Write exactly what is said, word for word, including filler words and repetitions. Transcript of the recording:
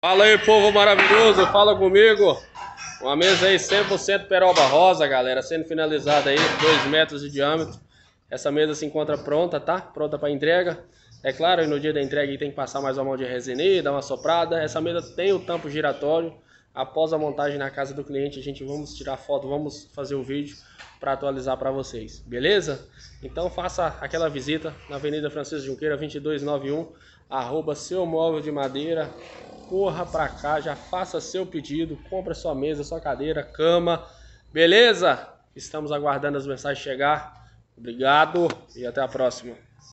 Fala aí, povo maravilhoso, fala comigo. Uma mesa aí cem por cento peroba rosa, galera, sendo finalizada aí, dois metros de diâmetro. Essa mesa se encontra pronta, tá? Pronta para entrega. É claro, no dia da entrega tem que passar mais uma mão de resina, dar uma soprada. Essa mesa tem o tampo giratório. Após a montagem na casa do cliente, a gente vamos tirar foto, vamos fazer o vídeo para atualizar para vocês, beleza? Então faça aquela visita na Avenida Francisco Junqueira, vinte e dois noventa e um, arroba Seu Móvel de Madeira. Corra para cá, já faça seu pedido, compra sua mesa, sua cadeira, cama, beleza? Estamos aguardando as mensagens chegar. Obrigado e até a próxima.